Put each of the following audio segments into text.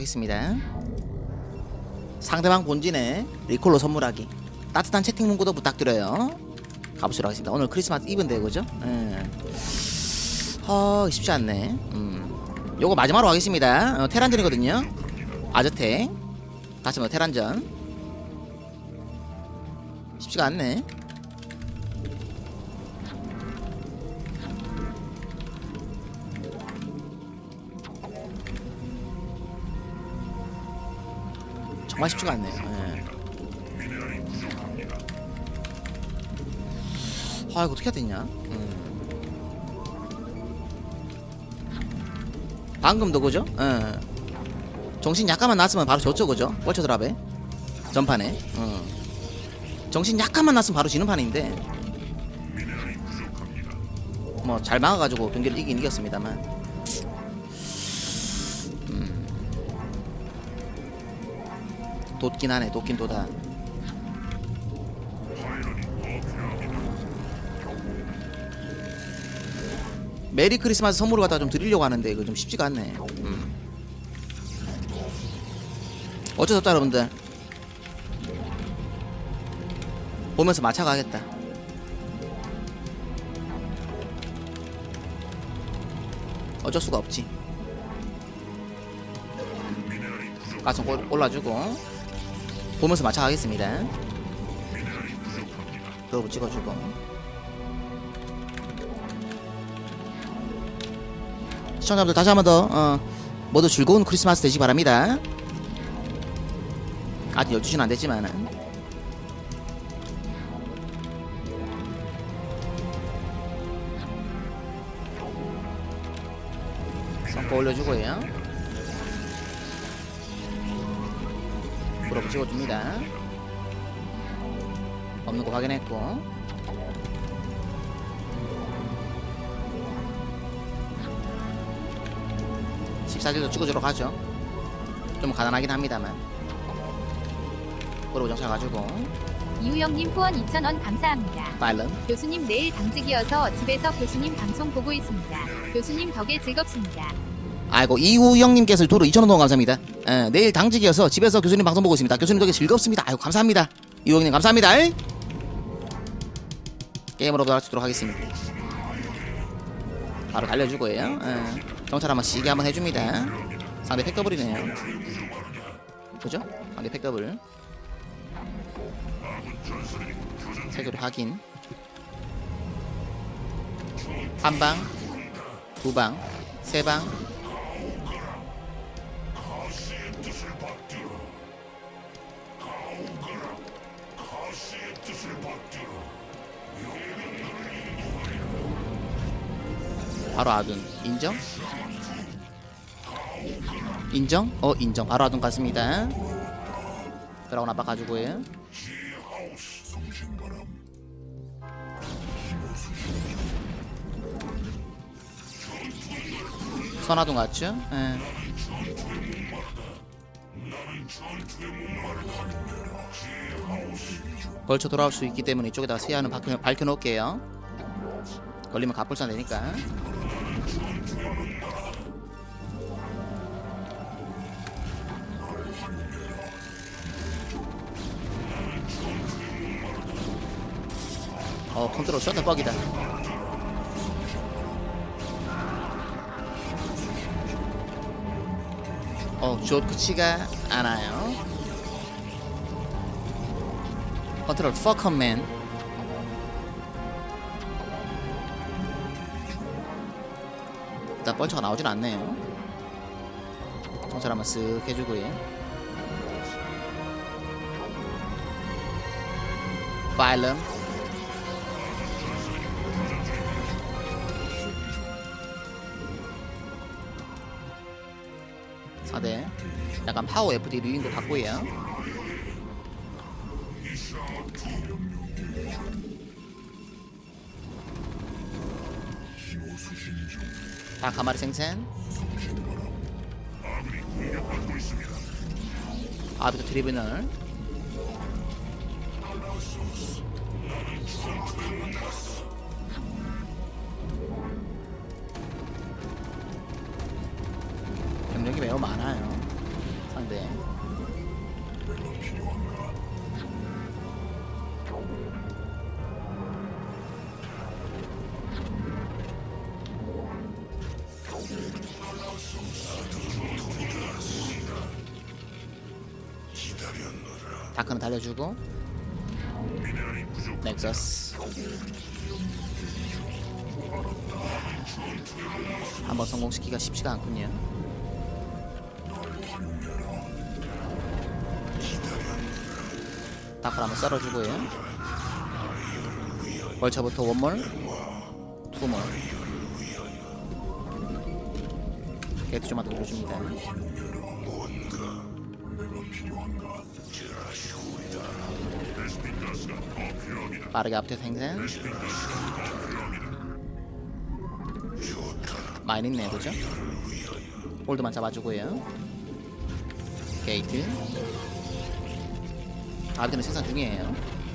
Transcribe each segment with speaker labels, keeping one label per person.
Speaker 1: 하겠습니다. 상대방 본진에 리콜로 선물하기. 따뜻한 채팅 문구도 부탁드려요. 가보시도록 하겠습니다. 오늘 크리스마스 이브인데 그죠? 쉽지 않네. 요거 마지막으로 하겠습니다. 테란전이거든요. 아저텍 다시 한번 테란전. 쉽지가 않네. 정말 쉽지가 않네요. 이거 어떻게 해야 되냐? 방금도 그죠? 정신 약간만 났으면 바로 졌죠 그죠? 월처 드랍에 전판에 정신 약간만 났으면 바로 지는 판인데 뭐 잘 막아가지고 경기를 이겼습니다만 돋긴 하네. 돋긴 돋아. 메리 크리스마스 선물을 갖다가 좀 드리려고 하는데 이거 좀 쉽지가 않네. 어쩔 수 없다 여러분들. 보면서 맞춰가겠다. 어쩔 수가 없지. 가슴 올라주고 보면서 맞춰가겠습니다. 그러고 찍어주고 시청자분들 다시 한번 더 모두 즐거운 크리스마스 되시기 바랍니다. 아직 12시는 안됐지만은 성과 올려주고요. 브로브 찍어줍니다. 없는 거 확인했고 14질도 찍어주러 가죠. 좀 가난하긴 합니다만 브로브 정착해가지고
Speaker 2: 이우영님 후원 2,000원 감사합니다.
Speaker 1: 빨름
Speaker 2: 교수님 내일 당직이어서 집에서 교수님 방송 보고 있습니다. 교수님 덕에 즐겁습니다.
Speaker 1: 아이고 이우영님께서 도로 2,000원 동안 감사합니다. 내일 당직이어서 집에서 교수님 방송 보고 있습니다. 교수님 덕에 즐겁습니다. 아이고 감사합니다. 이우영님 감사합니다. 게임으로 돌아가도록 하겠습니다. 바로 달려주고요. 정찰 한번 시계 한번 해줍니다. 상대 팩더블이네요. 그죠? 상대 팩더블 세조리 확인. 한방 두방 세방 바로 아둔 인정? 인정? 인정. 바로 아둔 같습니다. 드라곤 압박 가지고요. 선아둔 같죠? 벌쳐 돌아올 수 있기 때문에 이쪽에다가 세안은 밝혀놓을게요. 걸리면 갑불산 되니까. 컨트롤 셔터 뻑이다. 좋지가 않아요. 컨트롤 퍼커맨. 일단 뻘쳐가 나오진 않네요. 정찰 한번 쓱 해주고요. 파일럼 네, 약간 파워 FD 류인 것 같고요. 다 가마리 생생. 아비터 트리뷰널. 병력이 매우 많아요. 살려주고 넥서스 한번 성공시키기가 쉽지가 않군요. 다크를 한번 썰어주고요. 벌처부터 원몰 투몰 게이트 좀만 더 눌러줍니다. 빠르게 앞뒤 생산 많이 있네요. 그죠? 홀드만 잡아주고요. 게이트 아비드는 생산 중이에요.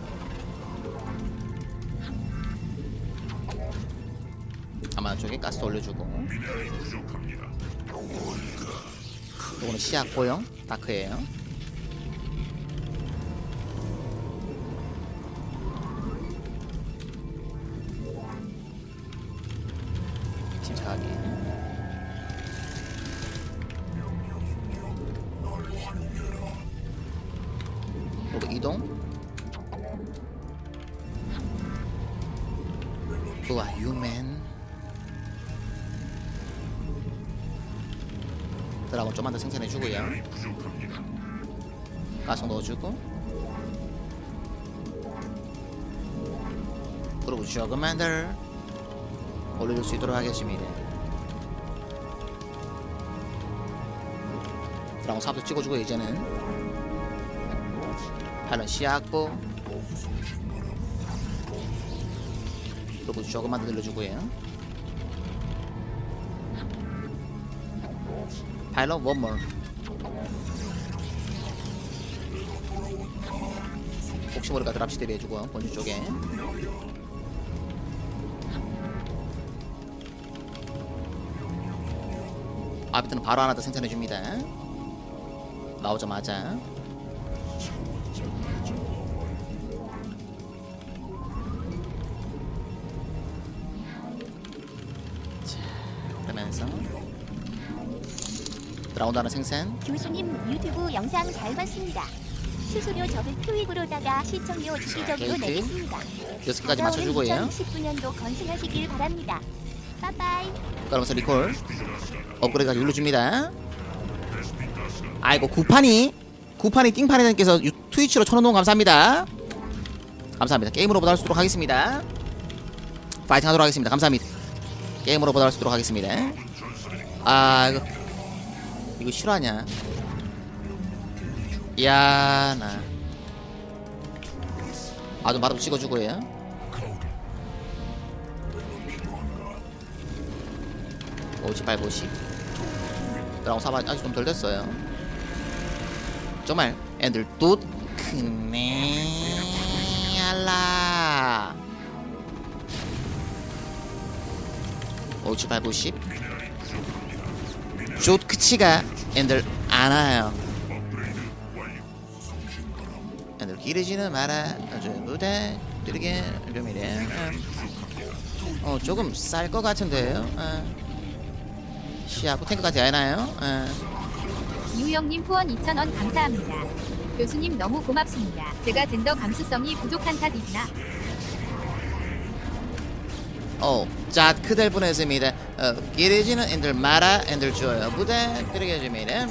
Speaker 1: 아마 쪽에 가스 올려주고 요거는 시약 보형 다크예요. 침착하게 요거 이동 우와 유맨 드라곤 좀만 더 생산해주고요. 가스 넣어주고 그리고 저그만들 올려줄 수 있도록 하겠습니다. 드라곤 삽도 찍어주고 이제는 팔은 시약보 그리고 저그만들 늘려주고요. 파일럿 원몰 혹시 모르니까 드랍시 대비해주고 본주 쪽에 아비트는 바로 하나 더 생산해줍니다. 나오자마자 자 그러면서 드라곤 하나 생산.
Speaker 3: 교수님 유튜브 영상 잘 봤습니다. 수수료 적을 토익으로다가 시청료 주기적으로
Speaker 1: 게이트.
Speaker 3: 내겠습니다.
Speaker 1: 6개까지 맞춰주고요.
Speaker 3: 2019년도 건승하시길 바랍니다. 빠빠이.
Speaker 1: 그러면서 리콜 업그레이드까지 눌러줍니다. 아이고 구판이 띵파니님께서 트위치로 1,000원 감사합니다. 감사합니다. 게임으로 보다 할 수 있도록 하겠습니다. 파이팅 하도록 하겠습니다. 감사합니다. 게임으로 보다 할 수 있도록 하겠습니다. 아 이거 실화냐? 이야 나 아주 마법 찍어주고요. 오십 850 드라곤 사바 아직 좀 덜 됐어요. 정말 애들 또 크네 알라 57 850 숏크치가 애들 안와요. 애들 기르지는 마라 아주 부탁드리게 좀 이래 조금 쌀 것 같은데요. 시아프 탱크까지 하나요?
Speaker 2: 유영님 후원 2,000원 감사합니다. 교수님 너무 고맙습니다. 제가 젠더 감수성이 부족한 탓이구나.
Speaker 1: 자 그댈 보냈습니다. 기르지는 애들 마라 애들 줘요. 부탁드리겠습니다.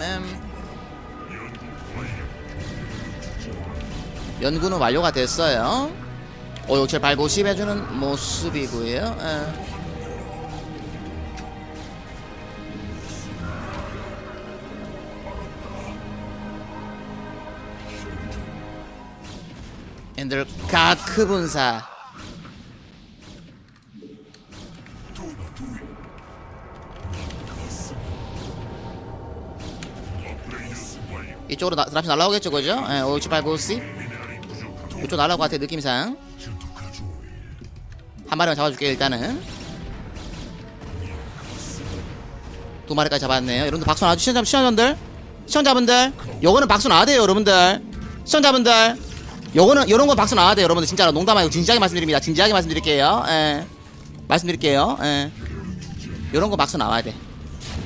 Speaker 1: 연구는 완료가 됐어요. 567 850 해주는 모습이고요. 애들 가크 분사 이쪽으로 드랍시 날라오겠죠 그죠? 567 850 이쪽 날라올 것 같아 느낌상. 한 마리만 잡아줄게요. 일단은 두 마리까지 잡았네요. 여러분들 박수 나와주 시청자분들 요거는 박수 나와야 돼요 여러분들. 시청자분들 요런 건 박수 나와야 돼요 여러분들. 진짜로 농담 아니고 진지하게 말씀드립니다. 진지하게 말씀드릴게요. 말씀드릴게요. 요런 거 박수 나와야 돼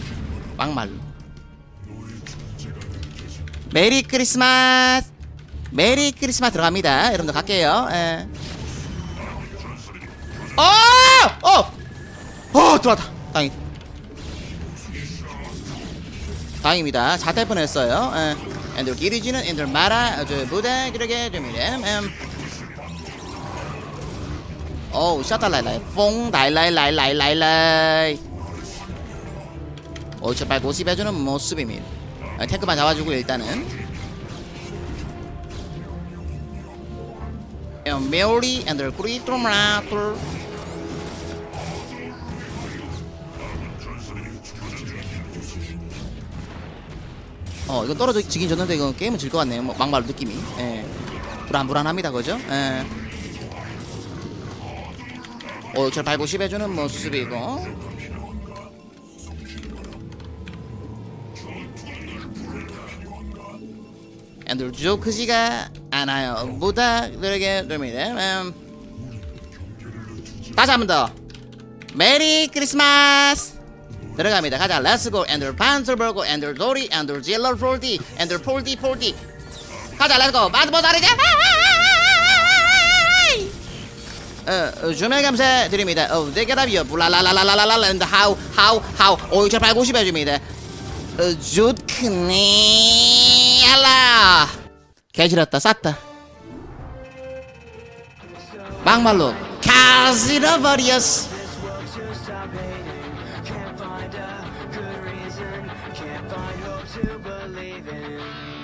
Speaker 1: 막말로. 메리 크리스마스 메리 크리스마스 들어갑니다. 여러분들 갈게요. 예. 들어왔다. 다행입니다. 잘 탈 뻔했어요. 엔들 기리지는 엔들 마라 부대 그러게 됩니다. 샷다 라이라이 퐁 라이라이 제발 고집해주는 모습입니다. 탱크만 잡아주고 일단은 메리 엔들 크리토마툴 이거 떨어지긴 졌는데 이거 게임은 질 것 같네요. 막말 느낌이. 불안합니다, 그죠? 저 발고십 해주는 모습이고. 애들 조크지가 않아요. 부탁드리게 됩니다. 다시 한 번 더. 메리 크리스마스! 들어갑니다. 가자. 렛츠고. 엔들 반슬버거 엔들 도리 엔들 질러 폴디 엔들 폴디 가자. 렛츠고. 마스보 다리자. 주말 감사드립니다. 대결합이요. 불라라라라라라 엔드 하우 저 150 해줍니다. 좋크네. 알라. 개지렸다. 쌌다. 막말로 가지러버렸어.
Speaker 4: Can't find a good reason, can't find hope to believe in.